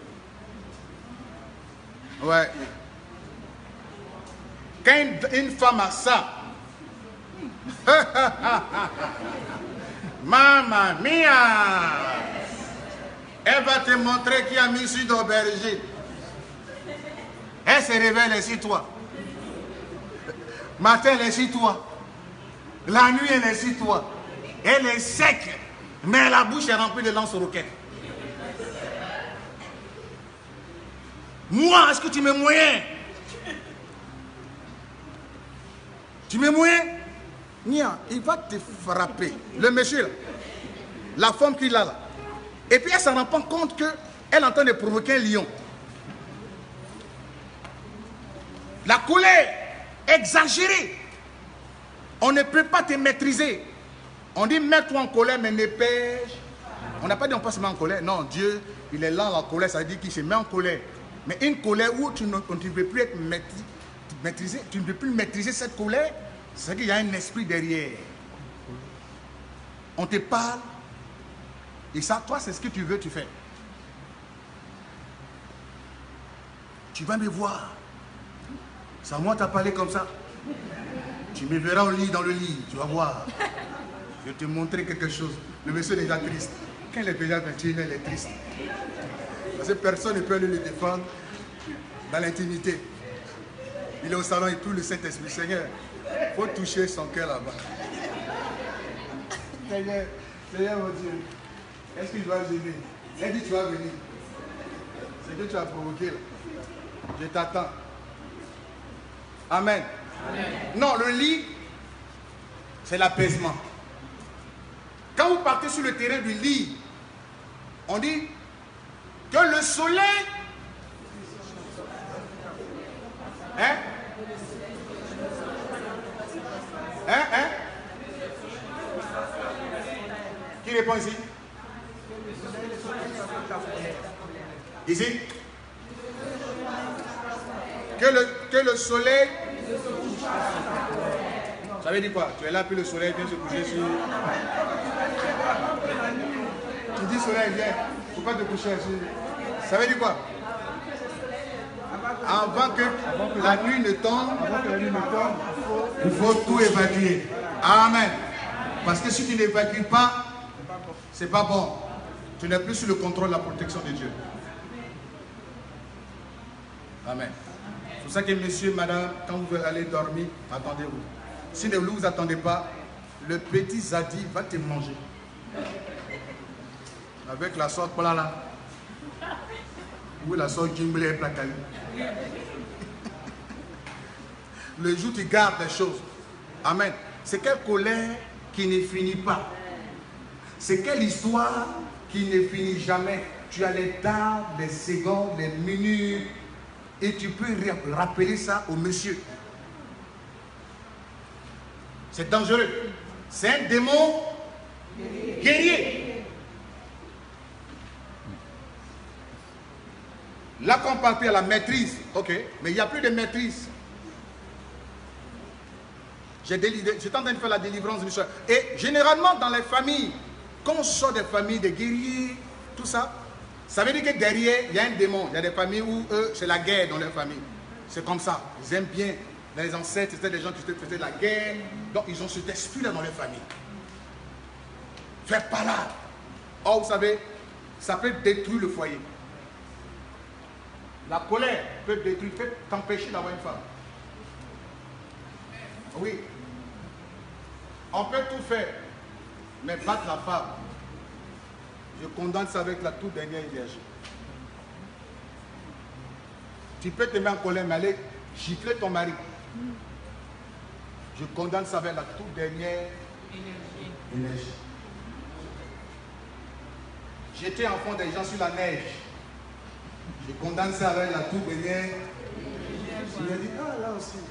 Ouais. Quand une, une femme a ça, Mamma mia, elle va te montrer qui a mis sur d'aubergine. Elle se réveille, elle est sur toi. Matin, elle est sur toi. La nuit, elle est sur toi. Elle est sec, mais la bouche est remplie de lance-roquettes. Moi, est-ce que tu me moyens? Tu me moyens? Nia, il va te frapper. Le monsieur là, la femme qu'il a là. Et puis elle ne s'en rend pas compte qu'elle est en train de provoquer un lion. La colère exagérée. On ne peut pas te maîtriser. On dit mets-toi en colère, mais ne pêche. On n'a pas dit on peut se mettre en colère. Non, Dieu, il est lent la colère, ça veut dire qu'il se met en colère. Mais une colère où tu ne, tu ne peux plus être maîtrisé, tu ne peux plus maîtriser cette colère, c'est qu'il y a un esprit derrière. On te parle, et ça, toi, c'est ce que tu veux, tu fais. Tu vas me voir. Ça, moi, t'as parlé comme ça. Tu me verras au lit, dans le lit, tu vas voir. Je vais te montrer quelque chose. Le monsieur est déjà triste. Quand il est déjà vingt et un, il est triste. Parce que personne ne peut aller le défendre dans l'intimité. Il est au salon et tout le Saint-Esprit. Seigneur, il faut toucher son cœur là-bas. Seigneur, Seigneur mon Dieu, est-ce qu'il doit venir? Elle dit tu vas venir. C'est que tu as provoqué là. Je t'attends. Amen. Amen. Non, le lit, c'est l'apaisement. Quand vous partez sur le terrain du lit, on dit que le soleil, hein, hein, hein, qui répond ici? Ici? Que le, que le soleil, ça veut dire quoi? Tu es là, puis le soleil vient se coucher sur... Tu dis soleil, viens, il ne faut pas te coucher sur... Ça veut dire quoi? Avant que la nuit ne tombe, il faut tout évacuer. Amen. Parce que si tu n'évacues pas, c'est pas bon. Tu n'es plus sous le contrôle de la protection de Dieu. Amen. C'est pour ça que monsieur, madame, quand vous voulez aller dormir, attendez-vous. Si ne vous attendez pas, le petit Zadi va te manger. Avec la sorte là là. Ou la sorte Jimble et Placali. Le jour où tu gardes les choses. Amen. C'est quelle colère qui ne finit pas. C'est quelle histoire qui ne finit jamais. Tu as les temps, les secondes, les minutes. Et tu peux rappeler ça au monsieur. C'est dangereux. C'est un démon guerrier. Là, quand on parle plus à la maîtrise, ok, mais il n'y a plus de maîtrise. J'étais en train de faire la délivrance d'une soeur. Et généralement, dans les familles, quand on sort des familles de guerriers, tout ça, ça veut dire que derrière, il y a un démon. Il y a des familles où eux, c'est la guerre dans leur famille. C'est comme ça. Ils aiment bien. Dans les ancêtres, c'était des gens qui faisaient la guerre. Donc, ils ont cet esprit-là dans leur famille. Fais pas là. Oh, vous savez, ça peut détruire le foyer. La colère peut détruire, peut t'empêcher d'avoir une femme. Oui. On peut tout faire, mais battre la femme. Je condamne ça avec la toute dernière énergie. Tu peux te mettre en colère, mais aller gifler ton mari. Je condamne ça avec la toute dernière énergie. Jeter en fond des gens sur la neige. Je condamne ça avec la toute dernière. Tu lui as dit, ah là aussi.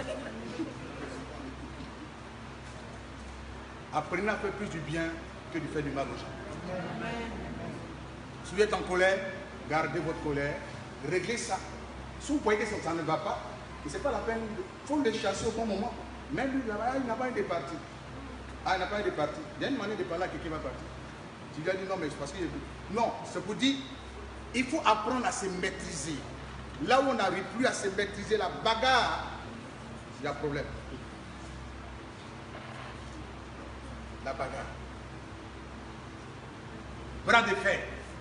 Apprenez à faire plus du bien que de faire du mal aux gens. Si vous êtes en colère, gardez votre colère, réglez ça. Si vous voyez que ça ne va pas, ce n'est pas la peine, il faut le chasser au bon moment. Même lui, là-bas, il n'a pas été parti. Ah, il n'a pas été parti. Il y a une manière de parler à quelqu'un qui va partir. Tu lui as dit non, mais c'est parce qu'il est... Non, c'est pour dire, il faut apprendre à se maîtriser. Là où on n'arrive plus à se maîtriser, la bagarre, il y a problème. La bagarre. Bras de fer.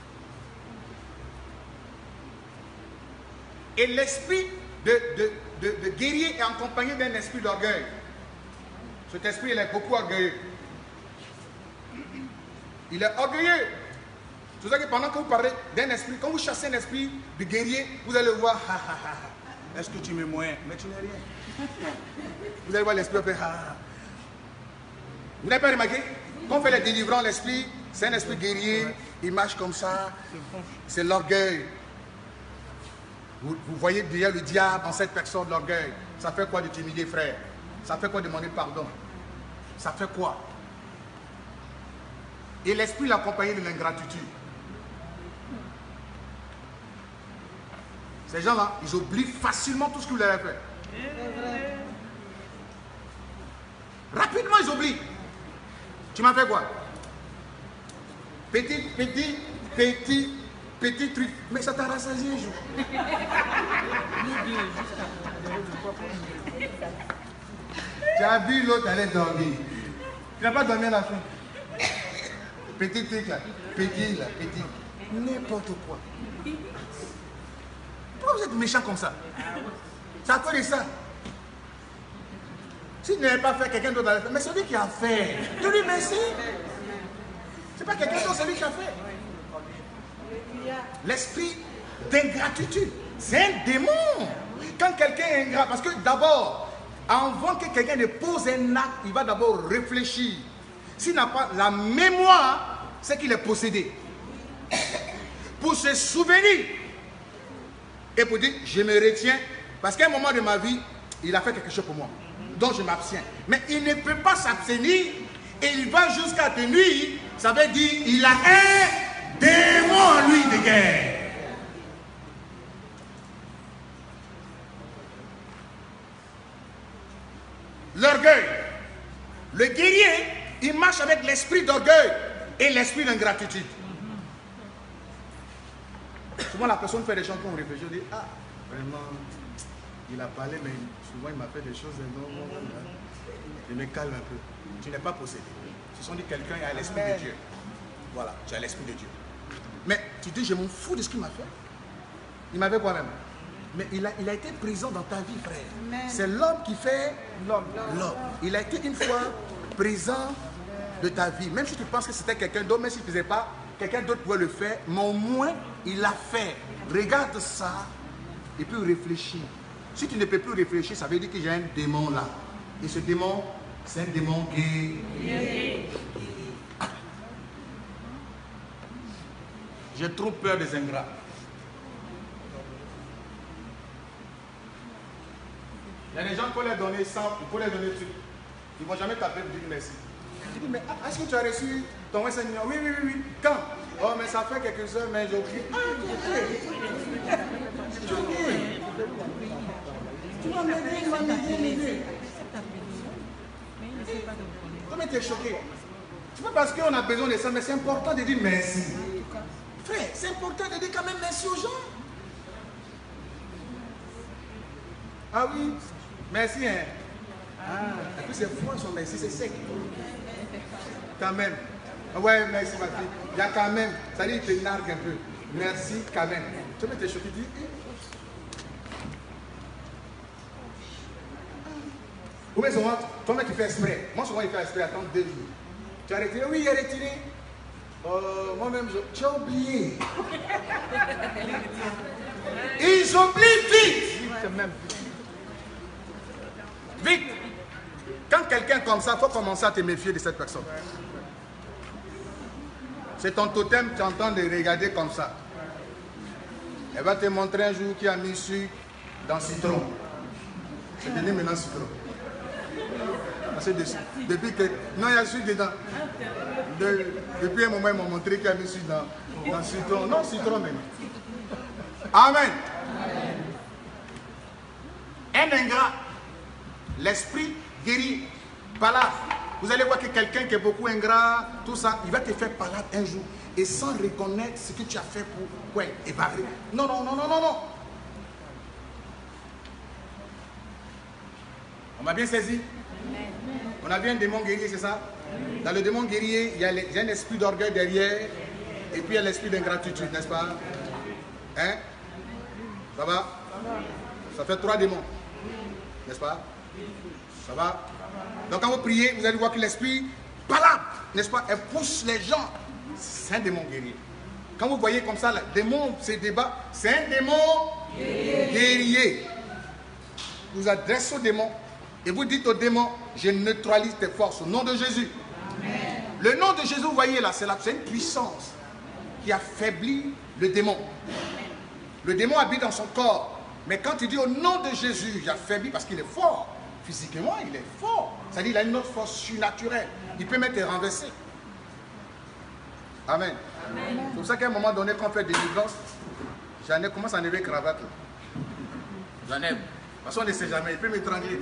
Et l'esprit de, de, de, de guerrier est accompagné d'un esprit d'orgueil. Cet esprit, il est beaucoup orgueilleux. Il est orgueilleux. C'est pour ça que pendant que vous parlez d'un esprit, quand vous chassez un esprit de guerrier, vous allez voir, ha ha ha, est-ce que tu m'es moyen? Mais tu n'es rien. Vous allez voir l'esprit faire, ha ha. Vous n'avez pas remarqué? Quand on fait les délivrants, l'esprit, c'est un esprit guerrier, il marche comme ça, c'est l'orgueil. Vous, vous voyez déjà le diable en cette personne, l'orgueil. Ça fait quoi de t'humilier, frère? Ça fait quoi de demander pardon? Ça fait quoi? Et l'esprit l'accompagne de l'ingratitude. Ces gens-là, ils oublient facilement tout ce que vous leur avez fait. Rapidement, ils oublient. Tu m'as fait quoi? Petit, petit, petit, petit truc. Mais ça t'a rassasié un jour. Tu as vu l'autre aller dormir. Tu n'as pas dormi à la fin. Petit truc là. Petit là. Petit. N'importe quoi. Pourquoi vous êtes méchant comme ça? C'est à cause de ça. Si tu n'avais pas fait, quelqu'un d'autre allait faire. Mais c'est lui qui a fait. Je lui merci. C'est pas quelqu'un d'autre, c'est lui qui a fait. L'esprit d'ingratitude, c'est un démon. Quand quelqu'un est ingrat, parce que d'abord, avant que quelqu'un ne pose un acte, il va d'abord réfléchir. S'il n'a pas la mémoire, c'est qu'il est possédé. Pour se souvenir et pour dire, je me retiens, parce qu'à un moment de ma vie, il a fait quelque chose pour moi. Donc je m'abstiens. Mais il ne peut pas s'abstenir et il va jusqu'à te nuire. Ça veut dire il a un démon en lui de guerre. L'orgueil. Le guerrier, il marche avec l'esprit d'orgueil et l'esprit d'ingratitude. Souvent la personne fait des choses qu'on réfléchit, on dit, ah, vraiment, il a parlé, mais souvent il m'a fait des choses énormes. Je me calme un peu. Tu n'es pas possédé. Ce sont dit quelqu'un qui a l'esprit de Dieu. Voilà, tu as l'esprit de Dieu. Mais tu dis, je m'en fous de ce qu'il m'a fait. Il m'avait quoi même? Mais il a, il a été présent dans ta vie, frère. C'est l'homme qui fait l'homme. Il a été une fois présent de ta vie. Même si tu penses que c'était quelqu'un d'autre, même s'il ne faisait pas, quelqu'un d'autre pouvait le faire, mais au moins, il l'a fait. Regarde ça et puis réfléchis. Si tu ne peux plus réfléchir, ça veut dire que j'ai un démon là. Et ce démon, c'est un démon qui... J'ai trop peur des ingrats. Il y a des gens qui peuvent les donner sans, il faut les donner dessus. Ils ne vont jamais t'appeler pour dire merci. Tu dis, mais est-ce que tu as reçu ton enseignement? Oui, oui, oui, oui. Quand? Oh, mais ça fait quelques heures, mais j'ai oublié. Ah, tu oublies. Tu vas m'aider, tu vas m'aider, m'aider. Comment tu es choqué? C'est pas parce qu'on a besoin de ça, mais c'est important de dire merci. Frère, c'est important de dire quand même merci aux gens. Ah oui, merci, hein. Ah, et puis c'est froid son merci, c'est sec. Quand même. Ouais, merci ma fille. Il y a quand même. Ça dit, il te nargue un peu. Merci quand même. Tu peux te choquer, tu dis. Ou bien souvent, ton mec il fait exprès. Moi souvent il fait exprès, attends deux jours. Tu as retiré? Oui, il a retiré. Euh, moi-même, je... tu as oublié. Ils oublient vite. Vite. Quand quelqu'un comme ça, il faut commencer à te méfier de cette personne. C'est ton totem, tu entends de regarder comme ça. Elle va te montrer un jour qui a mis sucre dans le citron. C'est devenu maintenant citron. Parce que depuis que... Non, il y a sucre dedans. De, depuis un moment, ils m'ont montré qu'il y avait sucre dans, dans citron. Non, citron même. Amen. Un ingrat, l'esprit guérit, palade. Vous allez voir que quelqu'un qui est beaucoup ingrat, tout ça, il va te faire palade un jour. Et sans reconnaître ce que tu as fait pour quoi évader. Non, non, non, non, non, non. On m'a bien saisi? On a bien un démon guerrier, c'est ça? Dans le démon guerrier, il y a, les, il y a un esprit d'orgueil derrière, et puis il y a l'esprit d'ingratitude, n'est-ce pas? Hein? Ça va? Ça fait trois démons, n'est-ce pas? Ça va? Donc quand vous priez, vous allez voir que l'esprit, palade, n'est-ce pas? Elle pousse les gens. C'est un démon guerrier. Quand vous voyez comme ça, le démon se débat, c'est un démon guerrier. guerrier. Vous adressez au démon et vous dites au démon, je neutralise tes forces au nom de Jésus. Amen. Le nom de Jésus, vous voyez là, c'est une puissance qui affaiblit le démon. Le démon habite dans son corps. Mais quand il dit au nom de Jésus, j'affaiblis parce qu'il est fort. Physiquement, il est fort. C'est-à-dire qu'il a une autre force surnaturelle. Il peut même te renverser. Amen. Amen. C'est pour ça qu'à un moment donné, quand on fait des délivrances, j'en ai commencé à enlever cravate. J'en ai. Parce qu'on ne sait jamais, il peut m'étrangler.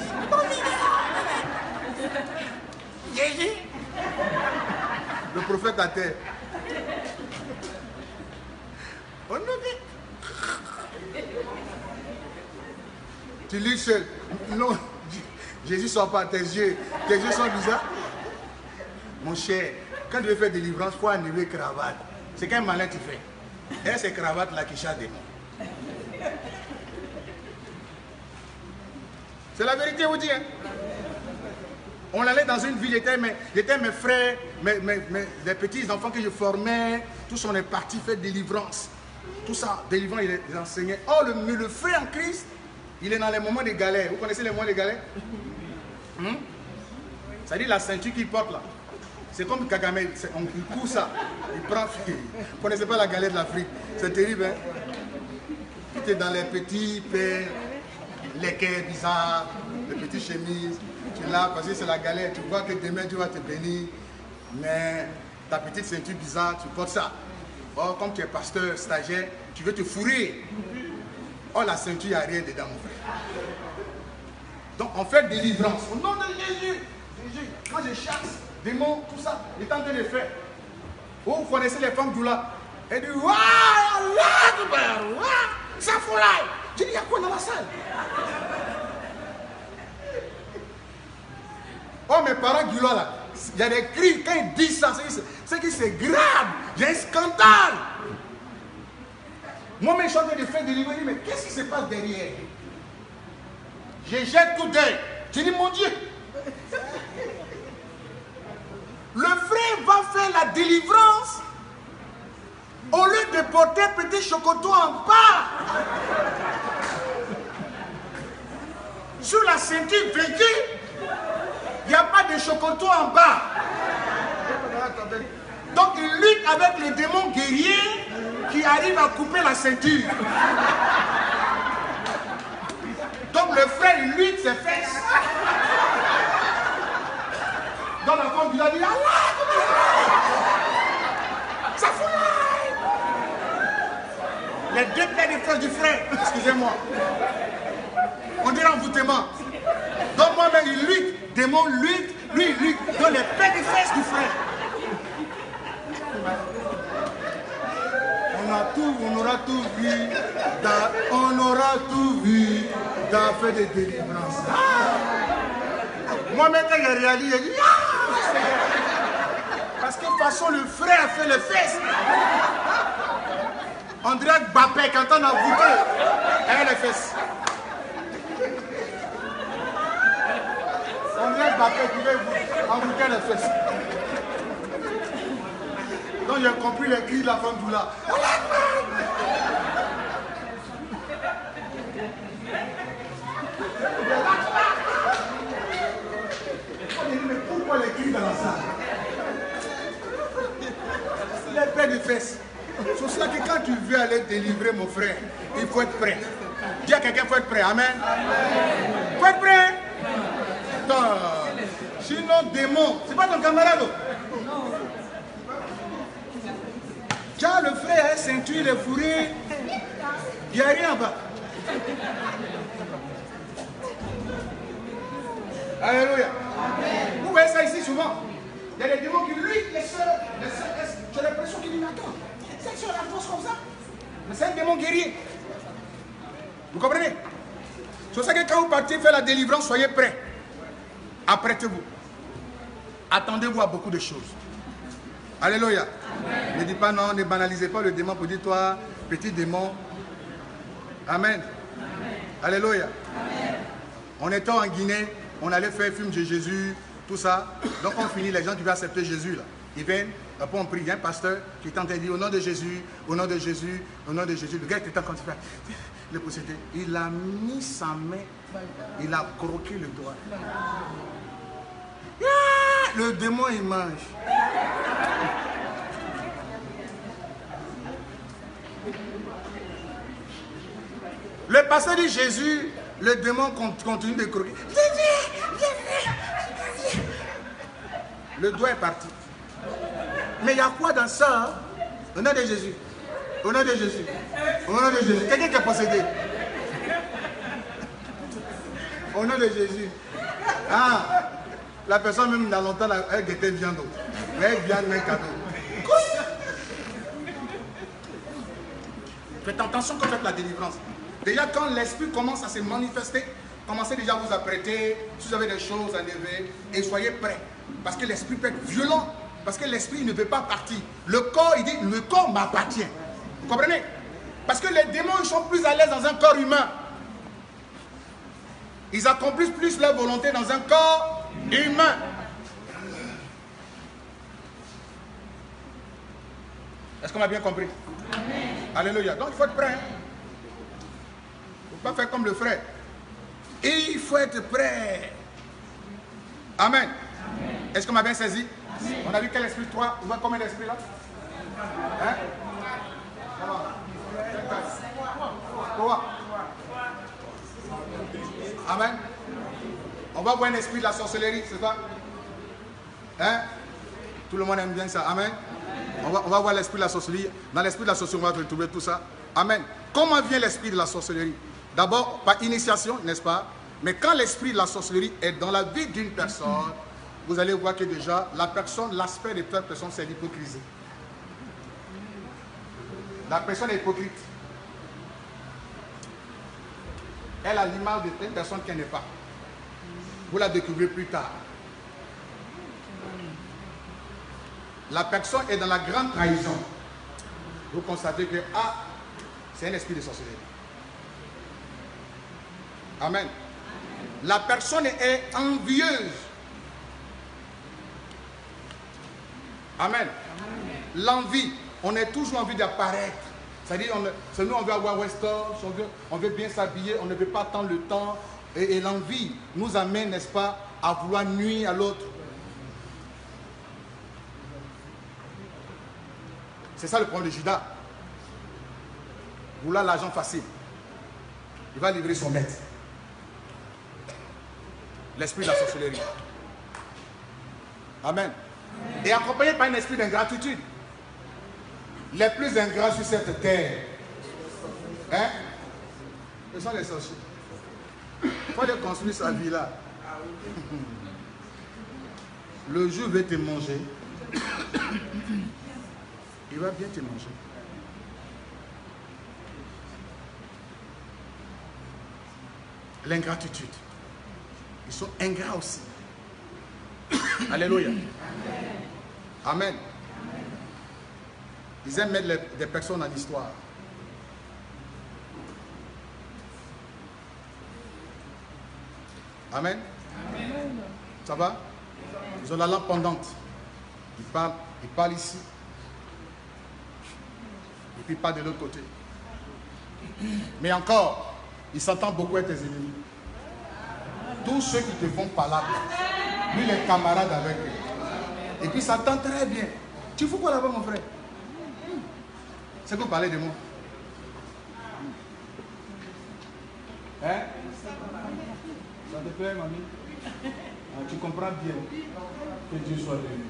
Le prophète à terre. On nous dit. Tu lis seul. Non, Jésus ne sort pas tes yeux. Tes yeux sont bizarres. Mon cher, quand tu veux faire délivrance, il faut enlever cravate. C'est qu'un malin tu fais. Et c'est cravate là qui chasse des mots. C'est la vérité, vous dis. Hein? On allait dans une ville, j'étais mes, mes frères, mes, mes, mes, les petits enfants que je formais, tous on est partis faire délivrance. Tout ça, délivrance, il les enseignait. Oh, le, le frère en Christ, il est dans les moments de galère. Vous connaissez les moments de galère? Hum? C'est-à-dire la ceinture qu'il porte là. C'est comme Kagame, on court ça. Il prend. Vous ne connaissez pas la galère de l'Afrique. C'est terrible, hein? Tu es dans les petits pains, les quais bizarres, les petites chemises. Tu es là parce que c'est la galère. Tu vois que demain tu vas te bénir. Mais ta petite ceinture bizarre, tu portes ça. Or, comme tu es pasteur, stagiaire, tu veux te fourrer. Oh, la ceinture, il n'y a rien dedans, mon frère. Donc, on fait délivrance. Au nom de Jésus, Jésus, moi je chasse, démons, tout ça, il est en train de faire. Oh, vous connaissez les femmes d'Oula. Elle dit, waouh, Allah, ça fout là. Tu dis, il y a quoi dans la salle? Oh, mes parents d'Oula, là, il y a des cris, quand ils disent ça, c'est que c'est grave, il y a un scandale. Moi-même, je suis en train de faire délivrer, mais qu'est-ce qui se passe derrière? Je jette tout d'œil. Je dis, mon Dieu, le frère va faire la délivrance au lieu de porter petit chocoto en bas sur la ceinture vêtue. Il n'y a pas de chocoto en bas. Donc il lutte avec le démon guerrier qui arrive à couper la ceinture. Donc le frère il lutte ses fesses. Donc la femme lui a dit, Allah, ça fout là. Les deux pères des frères du frère, excusez-moi. On dirait envoûtement. Donc moi-même il lutte, démon lutte, lui il lutte. Donc les pères des fesses du frère. On a tout, on aura tout vu, dans, on aura tout vu dans fait des délivrances. Ah! Moi-même quand j'ai réalisé, j'ai dit, ah! Parce que de toute façon le frère a fait les fesses. On dirait que Bappé quand on a voûté, elle a les fesses. On dirait Bappé qui veut envoûter les fesses. Donc j'ai compris les cris de la femme d'Oula. Mais pourquoi les cris dans la salle? Les paix de fesses. C'est cela que quand tu veux aller délivrer mon frère, il faut être prêt. Dis à quelqu'un, il faut être prêt. Amen. Il faut être prêt. Attends. Sinon, démon. C'est pas ton camarade. Tiens, le frère a ceinture, le fourré. Il n'y a rien bas. Alléluia. Vous voyez ça ici souvent. Il y a des démons qui, lui, les soeurs, les soeurs, j'ai l'impression qu'il dit, mais attends, cette soeur la force comme ça. Mais c'est un démon guerrier. Vous comprenez? C'est pour ça que quand vous partez faire la délivrance, soyez prêts. Apprêtez-vous. Attendez-vous à beaucoup de choses. Alléluia. Amen. Ne dis pas non, ne banalisez pas le démon pour dire toi, petit démon. Amen. Amen. Alléluia. Amen. On était en Guinée, on allait faire film de Jésus, tout ça. Donc on finit, les gens qui veulent accepter Jésus là. Ils viennent, après on prie, il y a un pasteur qui est en train de dire au nom de Jésus, au nom de Jésus, au nom de Jésus. Le gars était en train de faire le possédé. Il a mis sa main, il a croqué le doigt. Ah, le démon il mange. Le pasteur dit Jésus, le démon continue de croquer. Le doigt est parti. Mais il y a quoi dans ça? Hein? Au nom de Jésus. Au nom de Jésus. Au nom de Jésus. Quelqu'un qui est possédé. Au nom de Jésus. Ah, la personne même dans longtemps, elle guettait viande. Elle vient un cadeau. Faites attention quand vous faites la délivrance. Déjà quand l'esprit commence à se manifester, commencez déjà à vous apprêter, si vous avez des choses à lever, et soyez prêts. Parce que l'esprit peut être violent, parce que l'esprit ne veut pas partir. Le corps, il dit, le corps m'appartient. Vous comprenez? Parce que les démons, ils sont plus à l'aise dans un corps humain. Ils accomplissent plus leur volonté dans un corps humain. Est-ce qu'on a bien compris? Amen. Alléluia. Donc il faut être prêt. Hein? Il ne faut pas faire comme le frère. Et il faut être prêt. Amen. Est-ce qu'on m'a bien saisi? Amen. On a vu quel esprit? Trois. Vous voyez combien d'esprits là? Hein? Trois. Amen. On va voir un esprit de la sorcellerie, c'est ça? Hein? Tout le monde aime bien ça. Amen. On va, on va voir l'esprit de la sorcellerie. Dans l'esprit de la sorcellerie, on va retrouver tout ça. Amen. Comment vient l'esprit de la sorcellerie? D'abord, par initiation, n'est-ce pas? Mais quand l'esprit de la sorcellerie est dans la vie d'une personne, vous allez voir que déjà, la personne, l'aspect de cette personne, c'est l'hypocrisie. La personne est hypocrite. Elle a l'image d'une personne qu'elle n'est pas. Vous la découvrez plus tard. La personne est dans la grande trahison. Vous constatez que, ah, c'est un esprit de sorcellerie. Amen. La personne est envieuse. Amen. L'envie, on a toujours envie d'apparaître. C'est-à-dire, c'est nous, on veut avoir Westor, on veut, on veut bien s'habiller, on ne veut pas attendre le temps. Et, et l'envie nous amène, n'est-ce pas, à vouloir nuire à l'autre. C'est ça le problème de Judas. Vouloir l'argent facile. Il va livrer son maître. L'esprit de la sorcellerie. Amen. Et accompagné par un esprit d'ingratitude. Les plus ingrats sur cette terre. Hein? Ce sont les sorciers. Il faut aller construire sa vie là. Le jour va te manger. Il va bien te manger. L'ingratitude. Ils sont ingrats aussi. Alléluia. Amen. Ils aiment mettre les, des personnes en histoire. Amen. Amen. Ça va? Ils ont la lampe pendante. Ils parlent, ils parlent ici. Et puis pas de l'autre côté. Mais encore, ils s'entendent beaucoup avec tes ennemis. Tous ceux qui te font parler, lui les camarades avec eux. Et puis ça s'entend très bien. Tu fous quoi là-bas mon frère? C'est que vous parlez de moi. Hein? Ça te plaît, mamie? Ah, tu comprends bien. Que Dieu soit béni.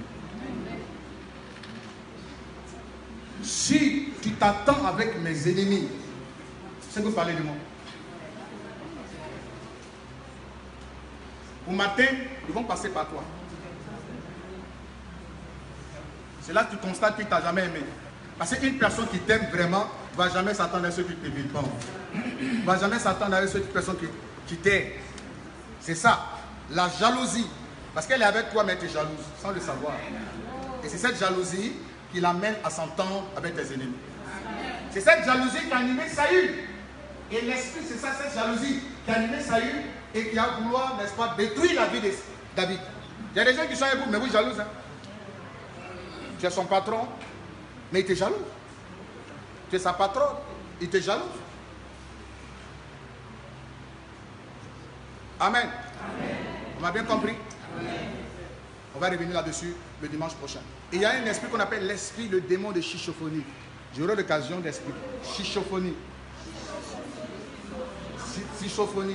Si tu t'attends avec mes ennemis, c'est que vous parlez de moi. Au matin, ils vont passer par toi. C'est là que tu constates qu'il ne t'a jamais aimé. Parce qu'une personne qui t'aime vraiment ne va jamais s'attendre à ceux qui te vilipendent. Ne va jamais s'attendre à ceux qui personnes qui, qui t'aiment. C'est ça, la jalousie. Parce qu'elle est avec toi, mais elle est jalouse, sans le savoir. Et c'est cette jalousie qui l'amène à s'entendre avec tes ennemis. C'est cette jalousie qui a animé Saül. Et l'esprit, c'est ça, cette jalousie qui a animé Saül et qui a voulu, n'est-ce pas, détruire la vie de David. Il y a des gens qui sont avec vous, mais vous jalouses. Hein? Tu es son patron, mais il te jalouse. Tu es sa patronne, il te jalouse. Amen. Amen. On m'a bien compris? Amen. On va revenir là-dessus le dimanche prochain. Et il y a un esprit qu'on appelle l'esprit, le démon de Chichophonie. J'aurai l'occasion d'expliquer. Chichophonie. Chichophonie.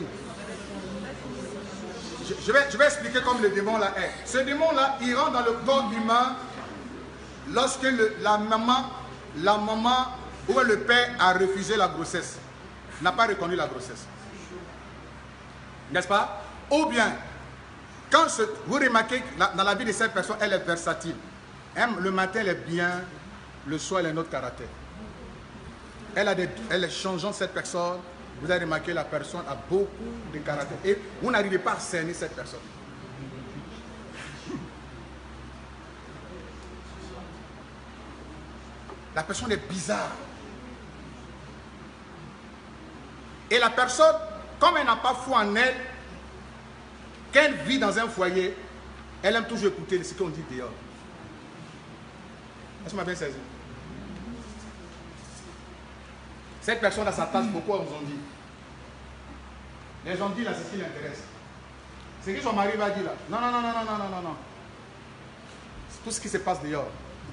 Je, je, vais, je vais expliquer comme le démon là est. Ce démon là, il rentre dans le corps humain lorsque le, la maman, la maman ou le père a refusé la grossesse, n'a pas reconnu la grossesse. N'est-ce pas? Ou bien, quand ce, vous remarquez que dans la vie de cette personne, elle est versatile. Elle, le matin, elle est bien, le soir, elle a un autre caractère. Elle, a des, elle est changeante, cette personne. Vous avez remarqué, la personne a beaucoup de caractère. Et vous n'arrivez pas à cerner cette personne. La personne est bizarre. Et la personne, comme elle n'a pas foi en elle, qu'elle vit dans un foyer, elle aime toujours écouter ce qu'on dit dehors. Est-ce que vous m'avez saisi? Cette personne s'attache beaucoup aux ondits. Les ondits là, c'est ce qui l'intéresse. C'est ce que son mari va dire là. Non, non, non, non, non, non, non, non. C'est tout ce qui se passe dehors.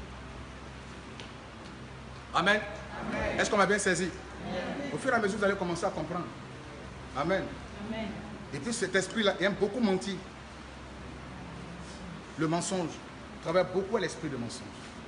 Amen. Amen. Est-ce qu'on m'a bien saisi? Amen. Au fur et à mesure, vous allez commencer à comprendre. Amen. Amen. Et puis cet esprit-là aime beaucoup mentir. Le mensonge. Il travaille beaucoup à l'esprit de mensonge.